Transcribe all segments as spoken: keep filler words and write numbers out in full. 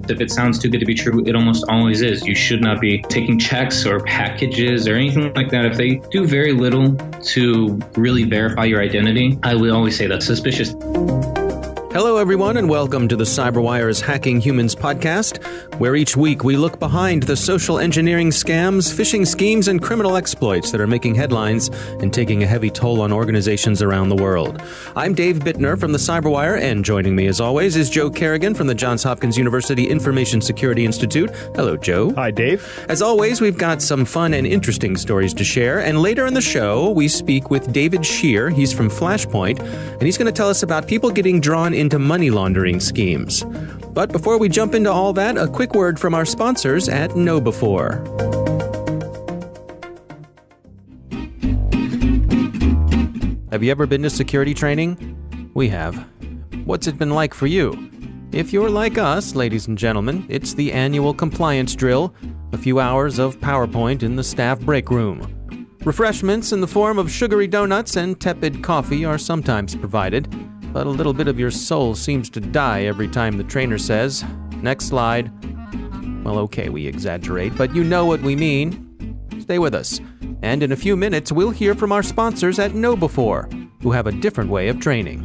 If it sounds too good to be true, it almost always is. You should not be taking checks or packages or anything like that. If they do very little to really verify your identity, I would always say that's suspicious. Hello, everyone, and welcome to the CyberWire's Hacking Humans podcast, where each week we look behind the social engineering scams, phishing schemes, and criminal exploits that are making headlines and taking a heavy toll on organizations around the world. I'm Dave Bittner from the CyberWire, and joining me, as always, is Joe Kerrigan from the Johns Hopkins University Information Security Institute. Hello, Joe. Hi, Dave. As always, we've got some fun and interesting stories to share, and later in the show, we speak with David Shear. He's from Flashpoint, and he's going to tell us about people getting drawn into money laundering schemes. But before we jump into all that, a quick word from our sponsors at Know Before. Have you ever been to security training? We have. What's it been like for you? If you're like us, ladies and gentlemen, it's the annual compliance drill, a few hours of PowerPoint in the staff break room. Refreshments in the form of sugary donuts and tepid coffee are sometimes provided, but a little bit of your soul seems to die every time the trainer says, "Next slide." Well, okay, we exaggerate, but you know what we mean. Stay with us. And in a few minutes, we'll hear from our sponsors at Know Before, who have a different way of training.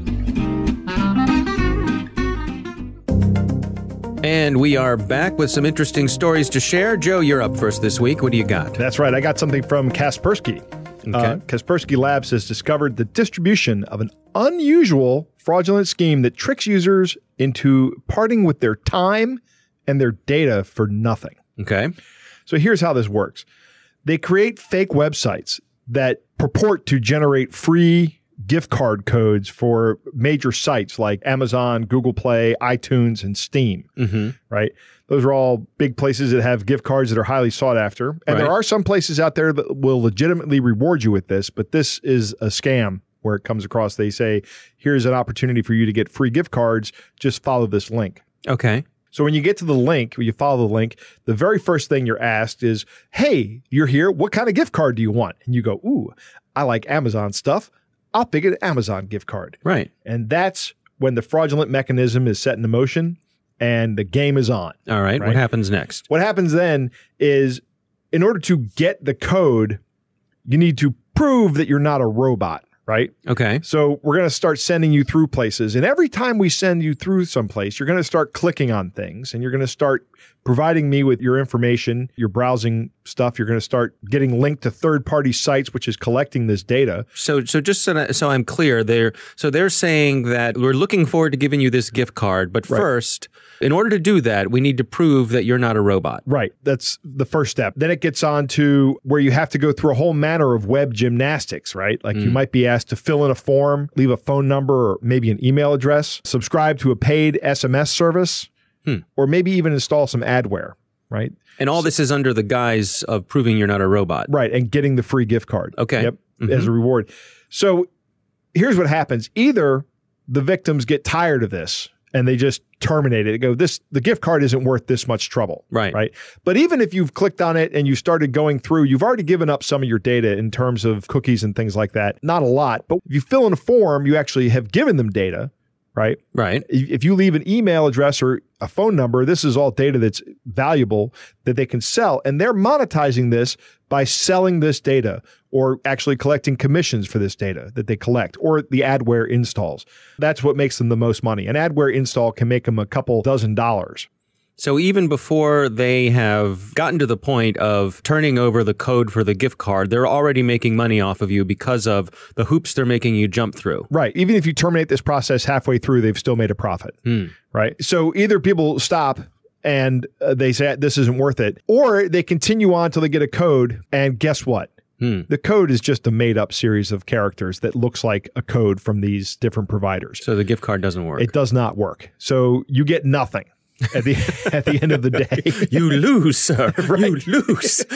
And we are back with some interesting stories to share. Joe, you're up first this week. What do you got? That's right. I got something from Kaspersky. Okay. Uh, Kaspersky Labs has discovered the distribution of an unusual fraudulent scheme that tricks users into parting with their time and their data for nothing. Okay. So here's how this works. They create fake websites that purport to generate free gift card codes for major sites like Amazon, Google Play, iTunes, and Steam, Mm-hmm. right? Those are all big places that have gift cards that are highly sought after. And Right. there are some places out there that will legitimately reward you with this, but this is a scam where it comes across. They say, here's an opportunity for you to get free gift cards. Just follow this link. Okay. So when you get to the link, when you follow the link, the very first thing you're asked is, hey, you're here. What kind of gift card do you want? And you go, ooh, I like Amazon stuff. I'll pick an Amazon gift card. Right. And that's when the fraudulent mechanism is set into motion and the game is on. All right. Right? What happens next? What happens then is in order to get the code, you need to prove that you're not a robot, right? Okay. So we're going to start sending you through places. And every time we send you through someplace, you're going to start clicking on things and you're going to start providing me with your information, your browsing stuff. You're going to start getting linked to third-party sites, which is collecting this data. So, so just so, that, so I'm clear, they're so they're saying that we're looking forward to giving you this gift card, but Right. first, in order to do that, we need to prove that you're not a robot. Right. That's the first step. Then it gets on to where you have to go through a whole manner of web gymnastics, right? Like you might be asked to fill in a form, leave a phone number or maybe an email address, subscribe to a paid S M S service, Hmm. or maybe even install some adware, right? And all this is under the guise of proving you're not a robot. Right. And getting the free gift card. Okay. Yep. Mhm. As a reward. So here's what happens. Either the victims get tired of this and they just terminate it. They go, this, the gift card isn't worth this much trouble. Right. Right. But even if you've clicked on it and you started going through, you've already given up some of your data in terms of cookies and things like that. Not a lot, but if you fill in a form, you actually have given them data. Right. Right. If if you leave an email address or a phone number, this is all data that's valuable that they can sell. And they're monetizing this by selling this data or actually collecting commissions for this data that they collect or the adware installs. That's what makes them the most money. An adware install can make them a couple dozen dollars. So even before they have gotten to the point of turning over the code for the gift card, they're already making money off of you because of the hoops they're making you jump through. Right. Even if you terminate this process halfway through, they've still made a profit. Hmm. Right. So either people stop and uh, they say this isn't worth it, or they continue on till they get a code. And guess what? Hmm. The code is just a made up series of characters that looks like a code from these different providers. So the gift card doesn't work. It does not work. So you get nothing at the at the end of the day. You lose, sir. Right. You lose.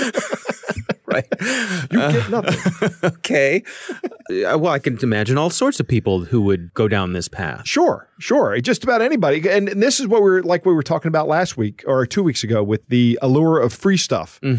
Right. You get nothing. Okay. Uh, well, I can imagine all sorts of people who would go down this path. Sure, sure. Just about anybody. And, and this is what we're like we were talking about last week or two weeks ago with the allure of free stuff. Mm-hmm.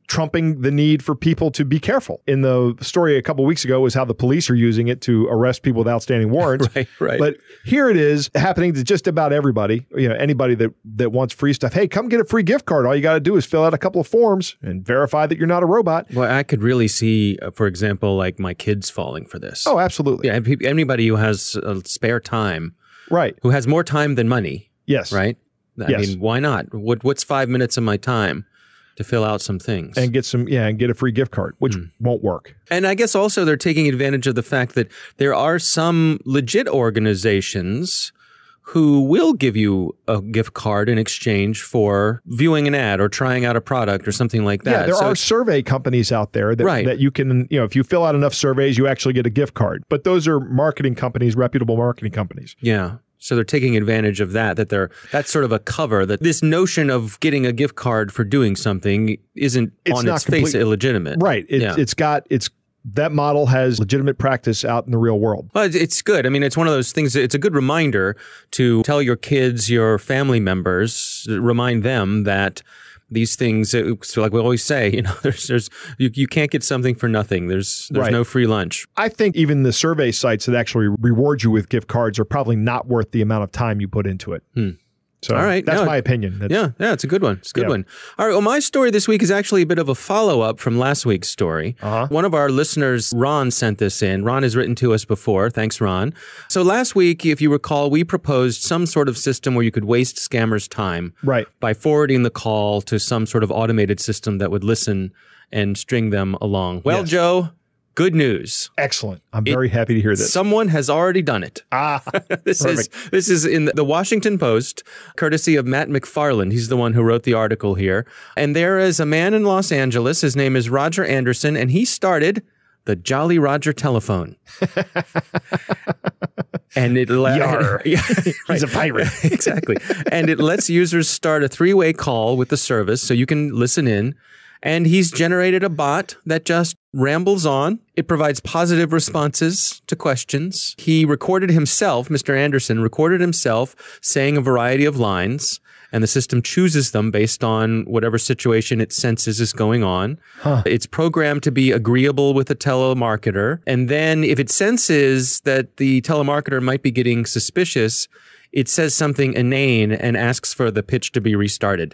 trumping the need for people to be careful. In the story a couple of weeks ago was how the police are using it to arrest people with outstanding warrants. Right, right. But here it is happening to just about everybody, you know, anybody that, that wants free stuff. Hey, come get a free gift card. All you got to do is fill out a couple of forms and verify that you're not a robot. Well, I could really see, uh, for example, like my kids falling for this. Oh, absolutely. Yeah, anybody who has uh, spare time. Right. Who has more time than money. Yes. Right? I yes. mean, why not? What, what's five minutes of my time to fill out some things? And get some, yeah, and get a free gift card, which mm. won't work. And I guess also they're taking advantage of the fact that there are some legit organizations who will give you a gift card in exchange for viewing an ad or trying out a product or something like that. Yeah, there so are survey companies out there that, right. that you can, you know, if you fill out enough surveys, you actually get a gift card. But those are marketing companies, reputable marketing companies. Yeah. So they're taking advantage of that, that they're, that's sort of a cover, that this notion of getting a gift card for doing something isn't it's on not its complete, face illegitimate. Right. It, yeah. It's got, it's, that model has legitimate practice out in the real world. Well, it's good. I mean, it's one of those things, it's a good reminder to tell your kids, your family members, remind them that these things, so like we always say, you know, there's, there's, you, you can't get something for nothing. There's, there's right. no free lunch. I think even the survey sites that actually reward you with gift cards are probably not worth the amount of time you put into it. Hmm. So all right. that's no, my opinion. That's, yeah, yeah, it's a good one. It's a good yeah. one. All right. Well, my story this week is actually a bit of a follow-up from last week's story. Uh-huh. One of our listeners, Ron, sent this in. Ron has written to us before. Thanks, Ron. So last week, if you recall, we proposed some sort of system where you could waste scammers' time right. by forwarding the call to some sort of automated system that would listen and string them along. Well, yes. Joe, good news. Excellent. I'm very it, happy to hear this. Someone has already done it. Ah, this perfect. is this is in the Washington Post, courtesy of Matt McFarland. He's the one who wrote the article here. And there is a man in Los Angeles. His name is Roger Anderson, and he started the Jolly Roger telephone. And it Yar. yeah, right. He's a pirate. Exactly. And it lets users start a three-way call with the service so you can listen in. And he's generated a bot that just rambles on. It provides positive responses to questions. He recorded himself, Mister Anderson, recorded himself saying a variety of lines, and the system chooses them based on whatever situation it senses is going on. Huh. It's programmed to be agreeable with the telemarketer. And then if it senses that the telemarketer might be getting suspicious, it says something inane and asks for the pitch to be restarted.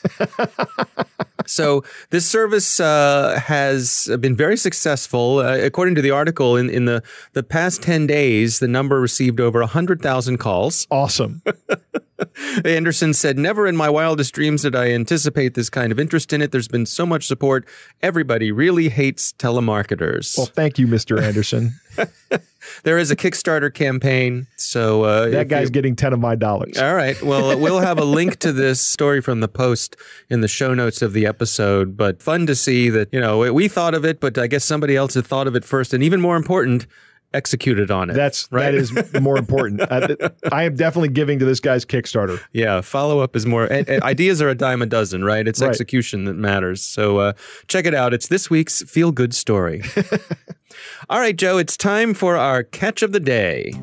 So this service uh, has been very successful. Uh, according to the article, in, in the, the past ten days, the number received over one hundred thousand calls. Awesome. Anderson said, never in my wildest dreams did I anticipate this kind of interest in it. There's been so much support. Everybody really hates telemarketers. Well, thank you, Mister Anderson. There is a Kickstarter campaign. So uh, that guy's you, getting ten of my dollars. All right. Well, we'll have a link to this story from the Post in the show notes of the episode. But fun to see that, you know, we thought of it, but I guess somebody else had thought of it first. And even more important, executed on it. That's right? That is more important. I, I am definitely giving to this guy's Kickstarter. Yeah, follow up is more. Ideas are a dime a dozen, right? It's right. execution that matters. So uh, check it out. It's this week's feel good story. All right, Joe, it's time for our catch of the day.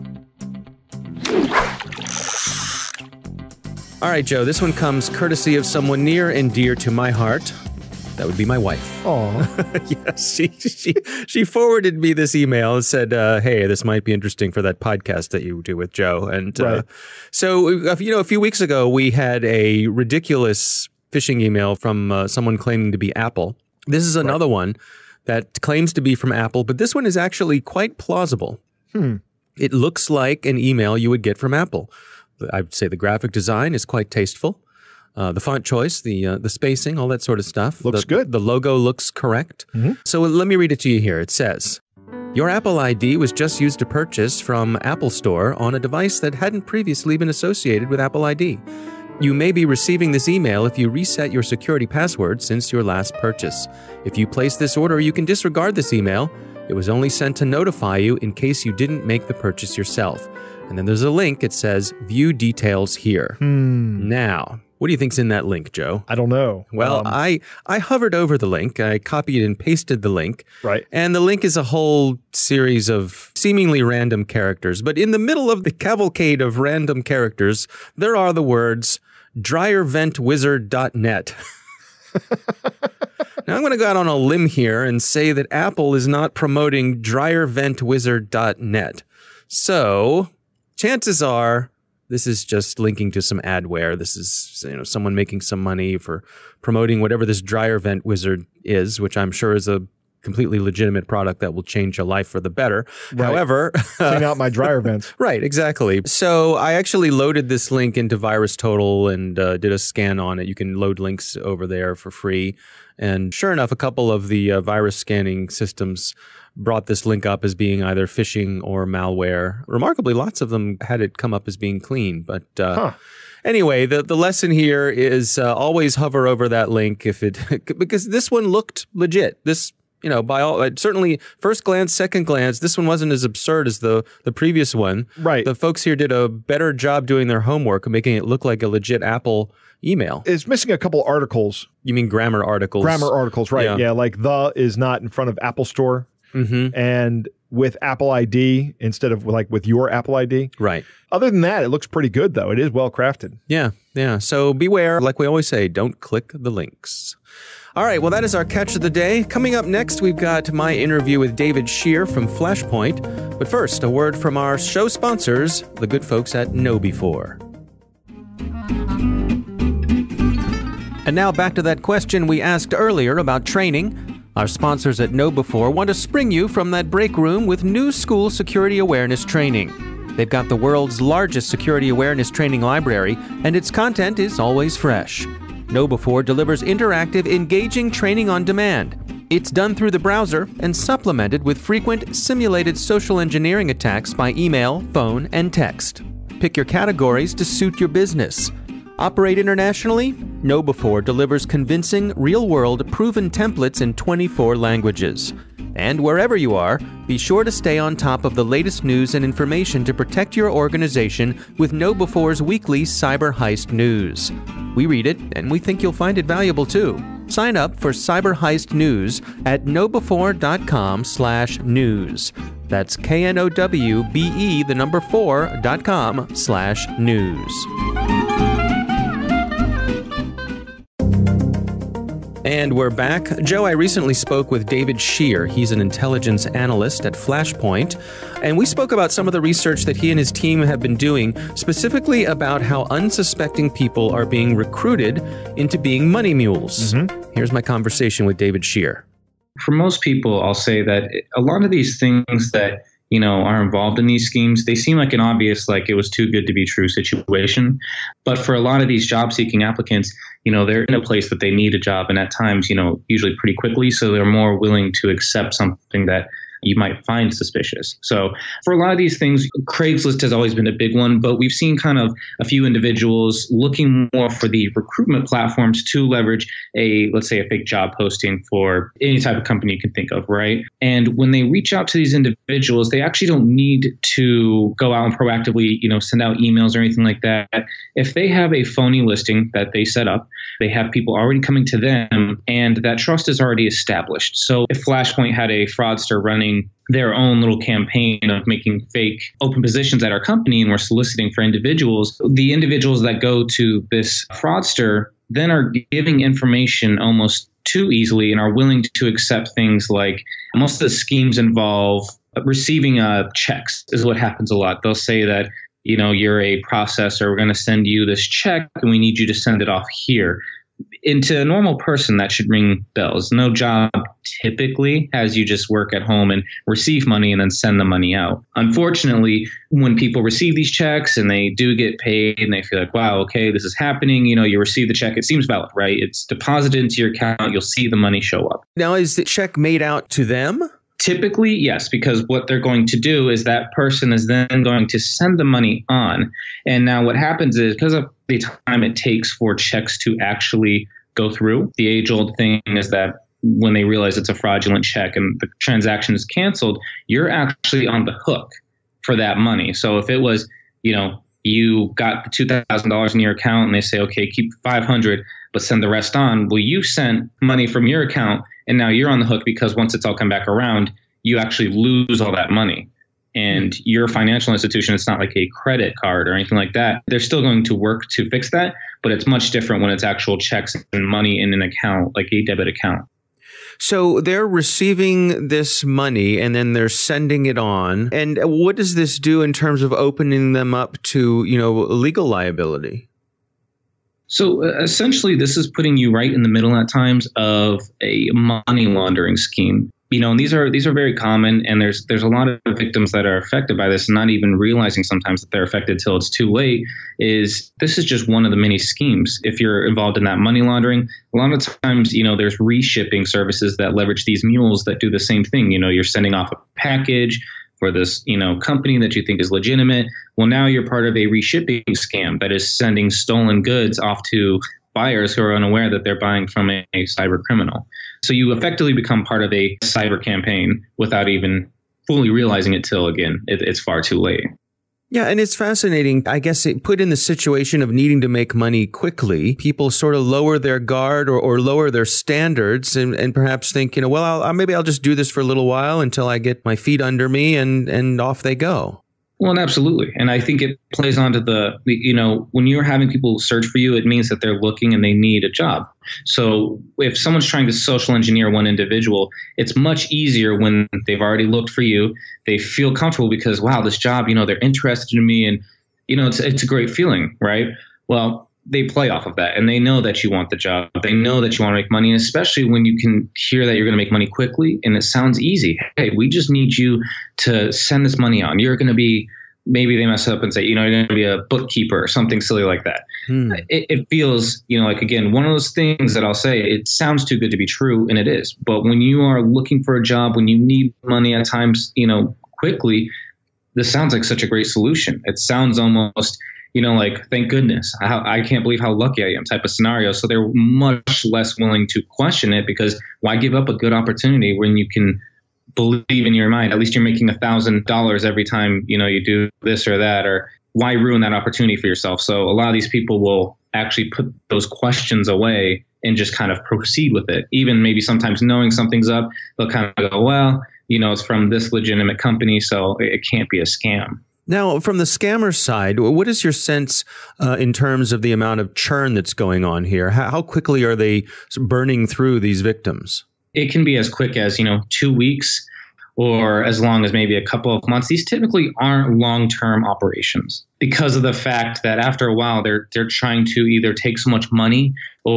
All right, Joe, this one comes courtesy of someone near and dear to my heart. That would be my wife. Oh, yes, she, she she forwarded me this email and said, uh, "Hey, this might be interesting for that podcast that you do with Joe." And right. uh, so, you know, a few weeks ago, we had a ridiculous phishing email from uh, someone claiming to be Apple. This is another right. one that claims to be from Apple, but this one is actually quite plausible. Hmm. It looks like an email you would get from Apple. I'd say the graphic design is quite tasteful. Uh, the font choice, the uh, the spacing, all that sort of stuff. Looks the, good. The logo looks correct. Mm-hmm. So let me read it to you here. It says, your Apple I D was just used to purchase from Apple Store on a device that hadn't previously been associated with Apple I D. You may be receiving this email if you reset your security password since your last purchase. If you place this order, you can disregard this email. It was only sent to notify you in case you didn't make the purchase yourself. And then there's a link. It says, view details here. Hmm. Now, what do you think's in that link, Joe? I don't know. Well, um, I, I hovered over the link. I copied and pasted the link. Right. And the link is a whole series of seemingly random characters. But in the middle of the cavalcade of random characters, there are the words dryer vent wizard dot net. Now, I'm going to go out on a limb here and say that Apple is not promoting dryer vent wizard dot net. So, chances are this is just linking to some adware. This is, you know, someone making some money for promoting whatever this dryer vent wizard is, which I'm sure is a completely legitimate product that will change your life for the better. Right. However, clean out my dryer vents. Right, exactly. So I actually loaded this link into VirusTotal and uh, did a scan on it. You can load links over there for free. And sure enough, a couple of the uh, virus scanning systems brought this link up as being either phishing or malware. Remarkably, lots of them had it come up as being clean. But uh, huh. Anyway, the, the lesson here is uh, always hover over that link if it because this one looked legit. This You know, by all, certainly first glance, second glance, this one wasn't as absurd as the, the previous one. Right. The folks here did a better job doing their homework and making it look like a legit Apple email. It's missing a couple articles. You mean grammar articles? Grammar articles, right. Yeah, yeah like the is not in front of Apple Store. Mm-hmm. And with Apple I D instead of like with your Apple I D. Right. Other than that, it looks pretty good, though. It is well crafted. Yeah, yeah. So beware. Like we always say, don't click the links. All right, well, that is our catch of the day. Coming up next, we've got my interview with David Shear from Flashpoint. But first, a word from our show sponsors, the good folks at Know Before. And now back to that question we asked earlier about training. Our sponsors at Know Before want to spring you from that break room with new school security awareness training. They've got the world's largest security awareness training library, and its content is always fresh. Know Before delivers interactive, engaging training on demand. It's done through the browser and supplemented with frequent simulated social engineering attacks by email, phone, and text. Pick your categories to suit your business. Operate internationally? Know Before delivers convincing, real-world, proven templates in twenty-four languages. And wherever you are, be sure to stay on top of the latest news and information to protect your organization with Know Before's weekly Cyber Heist News. We read it, and we think you'll find it valuable too. Sign up for Cyber Heist News at knowbefore.com slash news. That's K-N-O-W-B-E, the number four, dot com slash news. And we're back. Joe, I recently spoke with David Shear. He's an intelligence analyst at Flashpoint. And we spoke about some of the research that he and his team have been doing, specifically about how unsuspecting people are being recruited into being money mules. Mm-hmm. Here's my conversation with David Shear. For most people, I'll say that a lot of these things that you know, are involved in these schemes, they seem like an obvious, like it was too good to be true situation. But for a lot of these job seeking applicants, you know, they're in a place that they need a job, and at times, you know, usually pretty quickly. So they're more willing to accept something that you might find suspicious. So for a lot of these things, Craigslist has always been a big one, but we've seen kind of a few individuals looking more for the recruitment platforms to leverage a, let's say, a fake job posting for any type of company you can think of, right? And when they reach out to these individuals, they actually don't need to go out and proactively, you know, send out emails or anything like that. If they have a phony listing that they set up, they have people already coming to them, and that trust is already established. So if Flashpoint had a fraudster running their own little campaign of making fake open positions at our company and we're soliciting for individuals, the individuals that go to this fraudster then are giving information almost too easily and are willing to accept things like most of the schemes involve receiving uh, checks is what happens a lot. They'll say that, you know, you're a processor, we're going to send you this check and we need you to send it off here. Into a normal person, that should ring bells. No job typically has you just work at home and receive money and then send the money out. Unfortunately, when people receive these checks and they do get paid and they feel like, wow, okay, this is happening, you know, you receive the check, it seems valid, right? It's deposited into your account, you'll see the money show up. Now, is the check made out to them? Typically, yes, because what they're going to do is that person is then going to send the money on. And now what happens is because of the time it takes for checks to actually go through, the age-old thing is that when they realize it's a fraudulent check and the transaction is canceled, you're actually on the hook for that money. So if it was, you know, you got the two thousand dollars in your account and they say, okay, keep five hundred dollars, but send the rest on. Well, you sent money from your account and now you're on the hook because once it's all come back around, you actually lose all that money. And your financial institution, it's not like a credit card or anything like that. They're still going to work to fix that, but it's much different when it's actual checks and money in an account, like a debit account. So they're receiving this money and then they're sending it on. And what does this do in terms of opening them up to, you know, legal liability? So uh, essentially, this is putting you right in the middle at times of a money laundering scheme. You know, and these are these are very common, and there's there's a lot of victims that are affected by this, not even realizing sometimes that they're affected till it's too late. Is this is just one of the many schemes. If you're involved in that money laundering, a lot of times, you know, there's reshipping services that leverage these mules that do the same thing. You know, you're sending off a package for this, you know, company that you think is legitimate. Well, now you're part of a reshipping scam that is sending stolen goods off to buyers who are unaware that they're buying from a, a cyber criminal. So you effectively become part of a cyber campaign without even fully realizing it till, again, it, it's far too late. Yeah, and it's fascinating. I guess it put in the situation of needing to make money quickly. People sort of lower their guard or, or lower their standards and, and perhaps think, you know, well, I'll, maybe I'll just do this for a little while until I get my feet under me and, and off they go. Well, and absolutely. And I think it plays onto the, you know, when you're having people search for you, it means that they're looking and they need a job. So if someone's trying to social engineer one individual, it's much easier when they've already looked for you. They feel comfortable because, wow, this job, you know, they're interested in me. And, you know, it's it's a great feeling, right? Well, they play off of that and they know that you want the job. They know that you want to make money, and especially when you can hear that you're going to make money quickly and it sounds easy. Hey, we just need you to send this money on. You're going to be, maybe they mess up and say, you know, you're going to be a bookkeeper or something silly like that. Hmm. It, it feels, you know, like, again, one of those things that I'll say, it sounds too good to be true, and it is. But when you are looking for a job, when you need money at times, you know, quickly, this sounds like such a great solution. It sounds almost, you know, like, thank goodness, I, I can't believe how lucky I am type of scenario. So they're much less willing to question it, because why give up a good opportunity when you can believe in your mind, at least you're making a thousand dollars every time, you know, you do this or that, or why ruin that opportunity for yourself? So a lot of these people will actually put those questions away and just kind of proceed with it. Even maybe sometimes knowing something's up, they'll kind of go, well, you know, it's from this legitimate company, so it can't be a scam. Now, from the scammer side, what is your sense uh, in terms of the amount of churn that's going on here? How, how quickly are they burning through these victims? It can be as quick as, you know, two weeks or as long as maybe a couple of months. These typically aren't long-term operations because of the fact that after a while, they're they're trying to either take so much money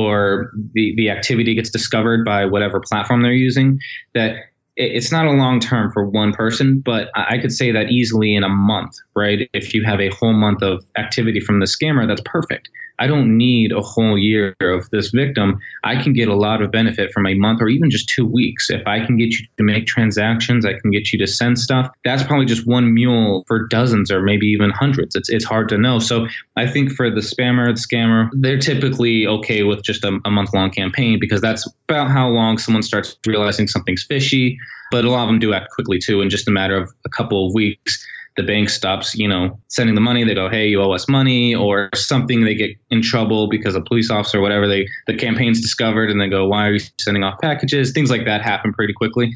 or the, the activity gets discovered by whatever platform they're using that it's not a long term for one person, but I could say that easily in a month, right? If you have a whole month of activity from the scammer, that's perfect. I don't need a whole year of this victim. I can get a lot of benefit from a month or even just two weeks. If I can get you to make transactions, I can get you to send stuff. That's probably just one mule for dozens or maybe even hundreds. It's it's hard to know. So I think for the spammer, the scammer, they're typically okay with just a, a month-long campaign because that's about how long someone starts realizing something's fishy. But a lot of them do act quickly too. In just a matter of a couple of weeks, the bank stops, you know, sending the money. They go, hey, you owe us money, or something. They get in trouble because a police officer or whatever, they the campaign's discovered and they go, why are you sending off packages? Things like that happen pretty quickly.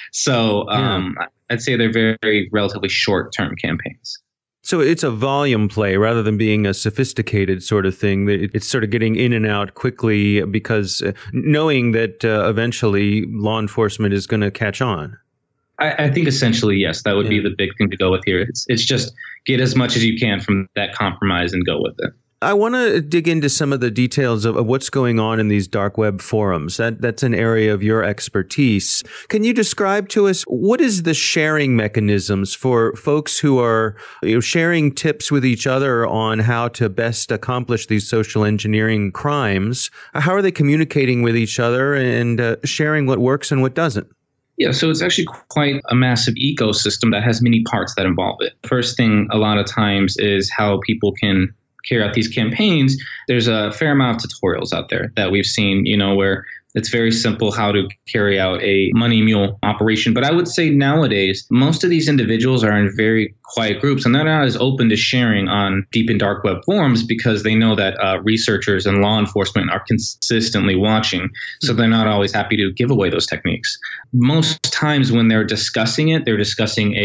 So um, yeah. I'd say they're very, very relatively short-term campaigns. So it's a volume play rather than being a sophisticated sort of thing. It's sort of getting in and out quickly because knowing that uh, eventually law enforcement is going to catch on. I, I think essentially, yes, that would yeah. be the big thing to go with here. It's it's just get as much as you can from that compromise and go with it. I want to dig into some of the details of, of what's going on in these dark web forums. That that's an area of your expertise. Can you describe to us what is the sharing mechanisms for folks who are, you know, sharing tips with each other on how to best accomplish these social engineering crimes? How are they communicating with each other and uh, sharing what works and what doesn't? Yeah, so it's actually quite a massive ecosystem that has many parts that involve it. First thing a lot of times is how people can carry out these campaigns. There's a fair amount of tutorials out there that we've seen, you know, where it's very simple how to carry out a money mule operation. But I would say nowadays, most of these individuals are in very quiet groups and they're not as open to sharing on deep and dark web forums because they know that uh, researchers and law enforcement are consistently watching. So they're not always happy to give away those techniques. Most times when they're discussing it, they're discussing a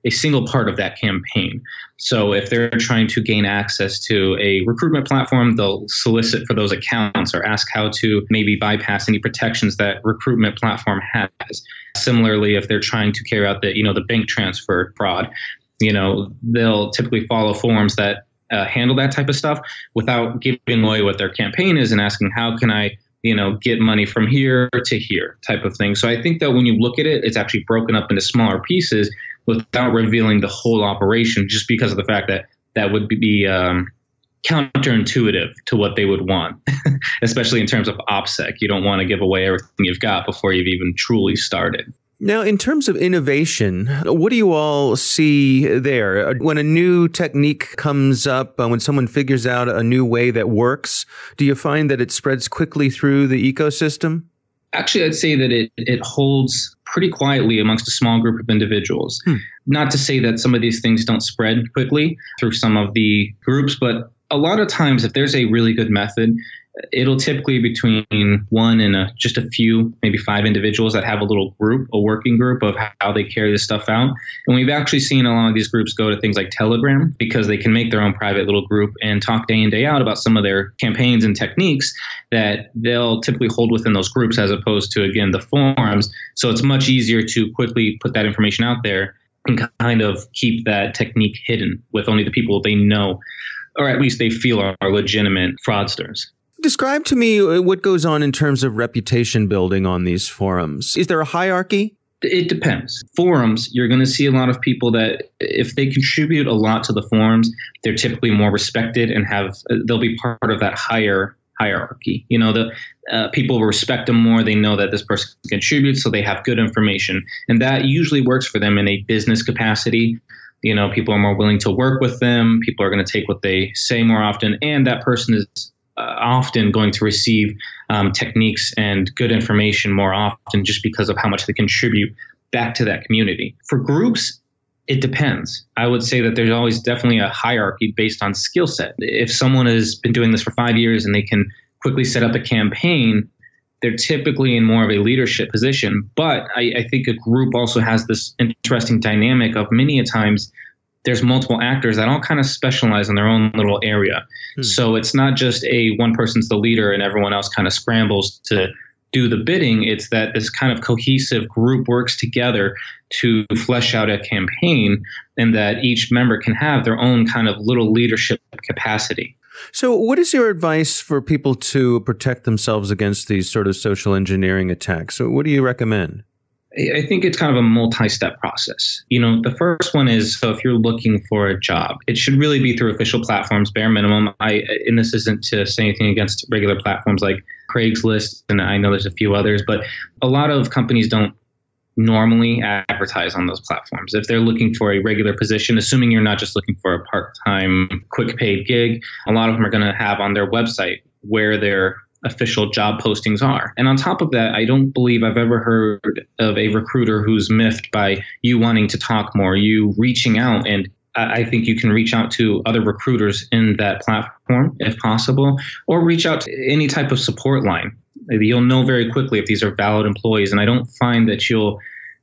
a single part of that campaign. So if they're trying to gain access to a recruitment platform, they'll solicit for those accounts or ask how to maybe bypass any protections that recruitment platform has. Similarly, if they're trying to carry out the, you know, the bank transfer fraud, you know, they'll typically follow forms that uh, handle that type of stuff without giving away what their campaign is and asking, how can I, you know, get money from here to here type of thing. So I think that when you look at it, it's actually broken up into smaller pieces without revealing the whole operation, just because of the fact that that would be um, counterintuitive to what they would want, especially in terms of OPSEC. You don't want to give away everything you've got before you've even truly started. Now, in terms of innovation, what do you all see there? When a new technique comes up, uh, when someone figures out a new way that works, do you find that it spreads quickly through the ecosystem? Actually, I'd say that it, it holds pretty quietly amongst a small group of individuals. Hmm. Not to say that some of these things don't spread quickly through some of the groups, but a lot of times if there's a really good method, it'll typically be between one and a, just a few, maybe five individuals that have a little group, a working group of how they carry this stuff out. And we've actually seen a lot of these groups go to things like Telegram because they can make their own private little group and talk day in, day out about some of their campaigns and techniques that they'll typically hold within those groups as opposed to, again, the forums. So it's much easier to quickly put that information out there and kind of keep that technique hidden with only the people they know, or at least they feel are, are legitimate fraudsters. Describe to me what goes on in terms of reputation building on these forums. Is there a hierarchy? It depends. Forums, you're going to see a lot of people that if they contribute a lot to the forums, they're typically more respected and have they'll be part of that higher hierarchy. You know, the uh, people will respect them more. They know that this person contributes, so they have good information. And that usually works for them in a business capacity. You know, people are more willing to work with them. People are going to take what they say more often. And that person is Uh, often going to receive um, techniques and good information more often just because of how much they contribute back to that community. For groups, it depends. I would say that there's always definitely a hierarchy based on skill set. If someone has been doing this for five years and they can quickly set up a campaign, they're typically in more of a leadership position. But I, I think a group also has this interesting dynamic of many a times there's multiple actors that all kind of specialize in their own little area. Hmm. So it's not just a one person's the leader and everyone else kind of scrambles to do the bidding. It's that this kind of cohesive group works together to flesh out a campaign and that each member can have their own kind of little leadership capacity. So what is your advice for people to protect themselves against these sort of social engineering attacks? So what do you recommend? I think it's kind of a multi-step process. You know, the first one is, so if you're looking for a job, it should really be through official platforms, bare minimum. I, and this isn't to say anything against regular platforms like Craigslist, and I know there's a few others, but a lot of companies don't normally advertise on those platforms. If they're looking for a regular position, assuming you're not just looking for a part-time, quick paid gig, a lot of them are going to have on their website where their official job postings are. And on top of that, I don't believe I've ever heard of a recruiter who's miffed by you wanting to talk more, you reaching out. And I think you can reach out to other recruiters in that platform if possible, or reach out to any type of support line. You'll know very quickly if these are valid employees. And I don't find that you'll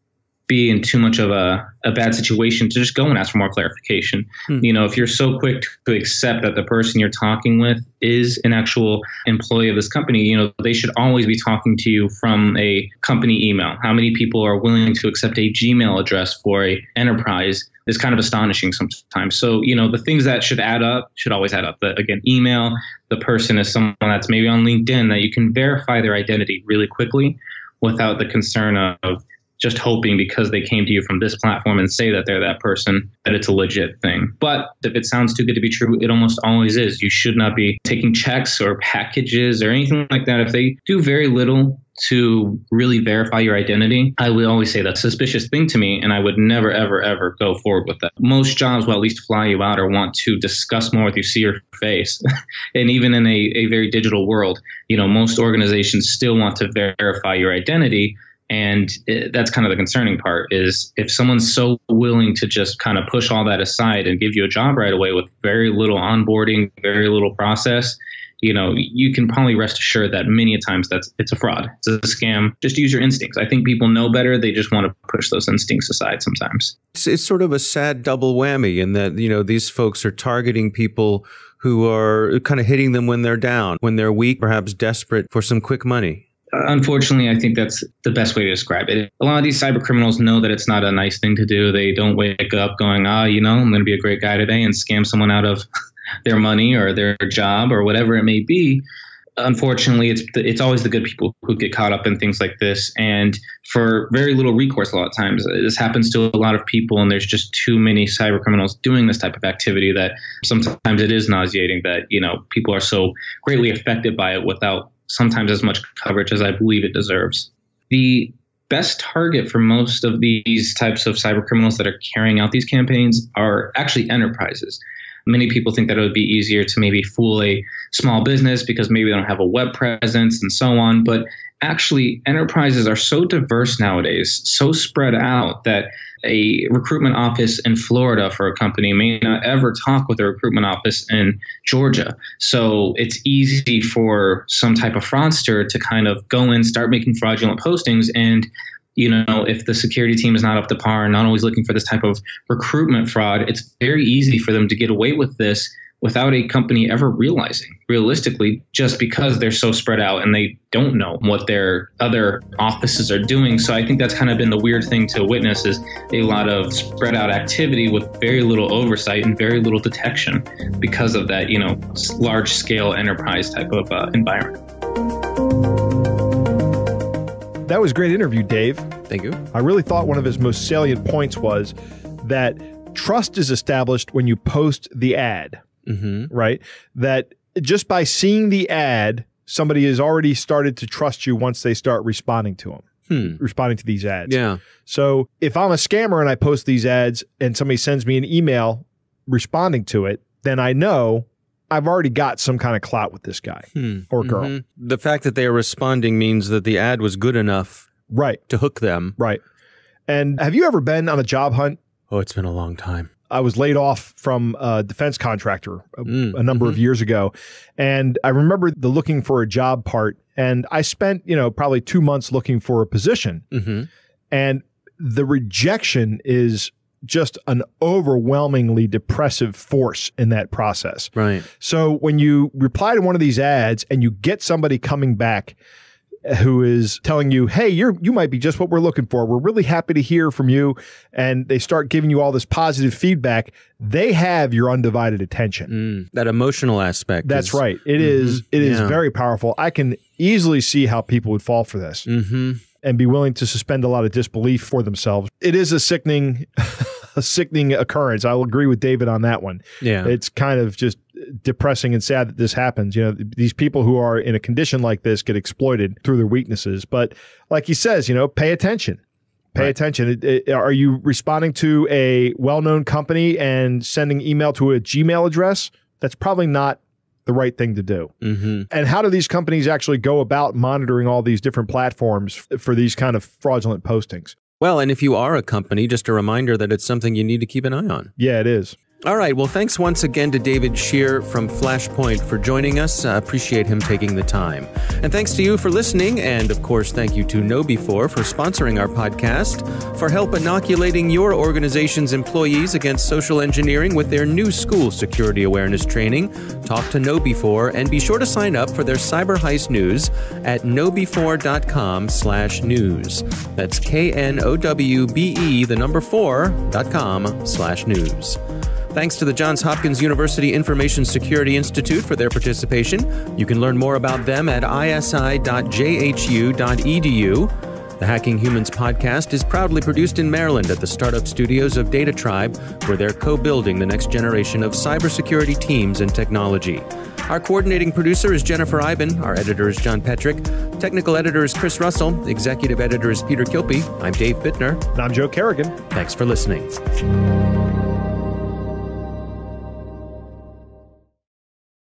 be in too much of a, a bad situation to just go and ask for more clarification. Hmm. You know, if you're so quick to accept that the person you're talking with is an actual employee of this company, you know, they should always be talking to you from a company email. How many people are willing to accept a Gmail address for a enterprise is kind of astonishing sometimes. So, you know, the things that should add up should always add up. The, again, email, the person is someone that's maybe on LinkedIn that you can verify their identity really quickly without the concern of just hoping because they came to you from this platform and say that they're that person, that it's a legit thing. But if it sounds too good to be true, it almost always is. You should not be taking checks or packages or anything like that. If they do very little to really verify your identity, I would always say that's a suspicious thing to me, and I would never, ever, ever go forward with that. Most jobs will at least fly you out or want to discuss more with you, see your face. And even in a, a very digital world, you know, most organizations still want to verify your identity. And it, that's kind of the concerning part is if someone's so willing to just kind of push all that aside and give you a job right away with very little onboarding, very little process, you know, you can probably rest assured that many a times that's it's a fraud. It's a scam. Just use your instincts. I think people know better. They just want to push those instincts aside sometimes. It's, it's sort of a sad double whammy in that, you know, these folks are targeting people who are kind of hitting them when they're down, when they're weak, perhaps desperate for some quick money. Unfortunately, I think that's the best way to describe it. A lot of these cyber criminals know that it's not a nice thing to do. They don't wake up going, ah, you know, I'm going to be a great guy today and scam someone out of their money or their job or whatever it may be. Unfortunately, it's it's always the good people who get caught up in things like this. And for very little recourse, a lot of times, this happens to a lot of people. And there's just too many cyber criminals doing this type of activity that sometimes it is nauseating that, you know, people are so greatly affected by it without sometimes as much coverage as I believe it deserves. The best target for most of these types of cyber criminals that are carrying out these campaigns are actually enterprises. Many people think that it would be easier to maybe fool a small business because maybe they don't have a web presence and so on. But actually, enterprises are so diverse nowadays, so spread out that a recruitment office in Florida for a company may not ever talk with a recruitment office in Georgia. So it's easy for some type of fraudster to kind of go in, start making fraudulent postings. And, you know, if the security team is not up to par and not always looking for this type of recruitment fraud, it's very easy for them to get away with this without a company ever realizing, realistically, just because they're so spread out and they don't know what their other offices are doing. So I think that's kind of been the weird thing to witness is a lot of spread out activity with very little oversight and very little detection because of that, you know, large scale enterprise type of uh, environment. That was a great interview, Dave. Thank you. I really thought one of his most salient points was that trust is established when you post the ad. Mm-hmm. Right? That just by seeing the ad, somebody has already started to trust you once they start responding to them, hmm. responding to these ads. Yeah. So if I'm a scammer and I post these ads and somebody sends me an email responding to it, then I know I've already got some kind of clout with this guy hmm. or girl. Mm-hmm. The fact that they are responding means that the ad was good enough right. to hook them. Right. And have you ever been on a job hunt? Oh, it's been a long time. I was laid off from a defense contractor a, mm, a number mm-hmm. of years ago. And I remember the looking for a job part. And I spent, you know, probably two months looking for a position. Mm-hmm. And the rejection is just an overwhelmingly depressive force in that process. Right. So when you reply to one of these ads and you get somebody coming back who is telling you, hey, you're you might be just what we're looking for. We're really happy to hear from you. And they start giving you all this positive feedback. They have your undivided attention. Mm, that emotional aspect. That's is, right. It mm-hmm, is It is yeah. very powerful. I can easily see how people would fall for this mm-hmm. and be willing to suspend a lot of disbelief for themselves. It is a sickening a sickening occurrence. I'll agree with David on that one. Yeah. It's kind of just depressing and sad that this happens. You know, these people who are in a condition like this get exploited through their weaknesses. But like he says, you know, pay attention. Pay right. attention. It, it, are you responding to a well-known company and sending email to a Gmail address? That's probably not the right thing to do. Mm-hmm. And how do these companies actually go about monitoring all these different platforms for these kind of fraudulent postings? Well, and if you are a company, just a reminder that it's something you need to keep an eye on. Yeah, it is. All right. Well, thanks once again to David Shear from Flashpoint for joining us. I appreciate him taking the time. And thanks to you for listening. And of course, thank you to know before for sponsoring our podcast, for help inoculating your organization's employees against social engineering with their new school security awareness training. Talk to know before and be sure to sign up for their cyber heist news at know before dot com slash news. That's K N O W B E, the number four, dot com slash news. Thanks to the Johns Hopkins University Information Security Institute for their participation. You can learn more about them at I S I dot J H U dot E D U. The Hacking Humans podcast is proudly produced in Maryland at the startup studios of Data Tribe, where they're co-building the next generation of cybersecurity teams and technology. Our coordinating producer is Jennifer Iben. Our editor is John Petrick. Technical editor is Chris Russell. Executive editor is Peter Kilpie. I'm Dave Bittner. And I'm Joe Kerrigan. Thanks for listening.